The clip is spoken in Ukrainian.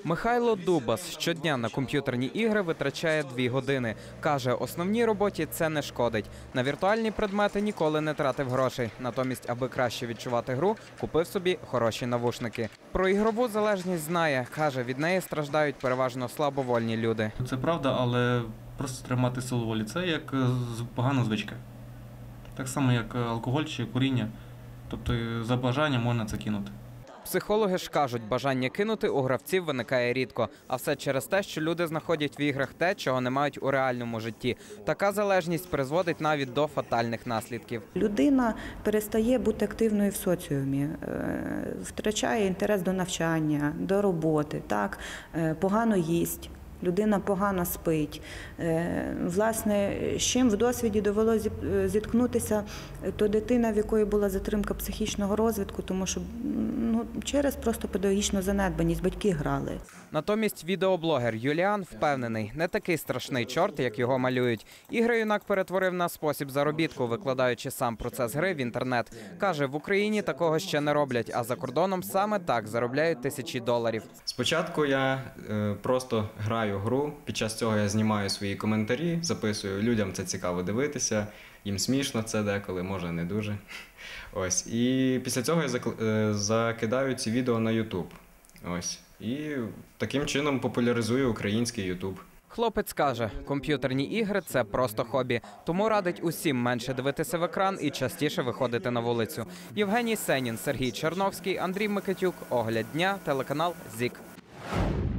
Михайло Дубас щодня на комп'ютерні ігри витрачає 2 години. Каже, основній роботі це не шкодить. На віртуальні предмети ніколи не тратив грошей. Натомість, аби краще відчувати гру, купив собі хороші навушники. Про ігрову залежність знає. Каже, від неї страждають переважно слабовольні люди. Це правда, але просто тримати силу волі. Це як погана звичка. Так само, як алкоголь чи куріння. Тобто за бажанням можна це кинути. Психологи ж кажуть, бажання кинути у гравців виникає рідко. А все через те, що люди знаходять в іграх те, чого не мають у реальному житті. Така залежність призводить навіть до фатальних наслідків. Людина перестає бути активною в соціумі, втрачає інтерес до навчання, до роботи, так, погано їсть. Людина погано спить. Власне, з чим в досвіді довелося зіткнутися, то дитина, в якої була затримка психічного розвитку, тому що через просто педагогічну занедбаність батьки грали. Натомість відеоблогер Юліан впевнений, не такий страшний чорт, як його малюють. Ігри юнак перетворив на спосіб заробітку, викладаючи сам процес гри в інтернет. Каже, в Україні такого ще не роблять, а за кордоном саме так заробляють тисячі доларів. Спочатку я просто граю гру, під час цього я знімаю свої коментарі, записую, людям це цікаво дивитися, їм смішно це деколи, може не дуже. Ось. І після цього я закидаю ці відео на YouTube. Ось. І таким чином популяризую український YouTube. Хлопець каже, комп'ютерні ігри – це просто хобі, тому радить усім менше дивитися в екран і частіше виходити на вулицю. Євгеній Сенін, Сергій Черновський, Андрій Микитюк, Огляд дня, телеканал ЗІК.